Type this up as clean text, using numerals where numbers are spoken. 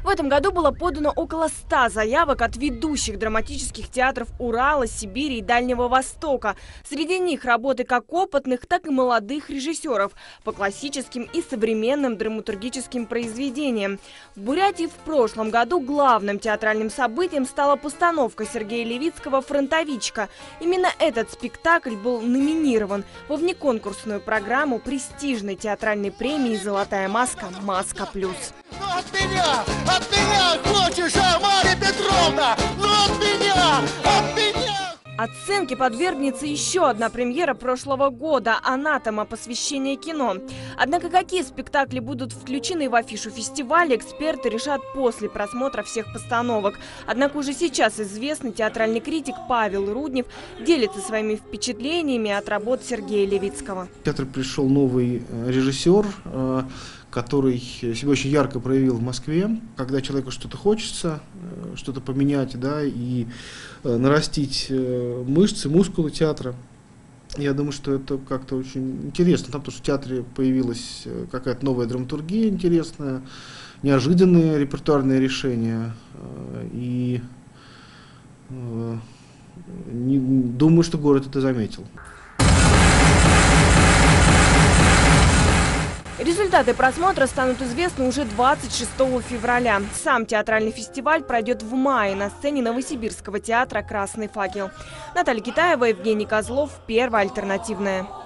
В этом году было подано около 100 заявок от ведущих драматических театров Урала, Сибири и Дальнего Востока. Среди них работы как опытных, так и молодых режиссеров по классическим и современным драматургическим произведениям. В Бурятии в прошлом году главным театральным событием стала постановка Сергея Левицкого «Фронтовичка». Именно этот спектакль был номинирован во внеконкурсную программу престижной театральной премии «Золотая маска» «Маска плюс». От меня хочешь, Мария Петровна! От меня! Оценке подвергнется еще одна премьера прошлого года «Анатома. Посвящение кино». Однако какие спектакли будут включены в афишу фестиваля, эксперты решат после просмотра всех постановок. Однако уже сейчас известный театральный критик Павел Руднев делится своими впечатлениями от работ Сергея Левицкого. В театр пришел новый режиссер, который себя очень ярко проявил в Москве. Когда человеку что-то хочется, что-то поменять, да, и нарастить мышцы, мускулы театра, я думаю, что это как-то очень интересно, потому что в театре появилась какая-то новая драматургия интересная, неожиданные репертуарные решения. И думаю, что город это заметил. Результаты просмотра станут известны уже 26 февраля. Сам театральный фестиваль пройдет в мае на сцене Новосибирского театра «Красный факел». Наталья Китаева, Евгений Козлов, Первая альтернативная.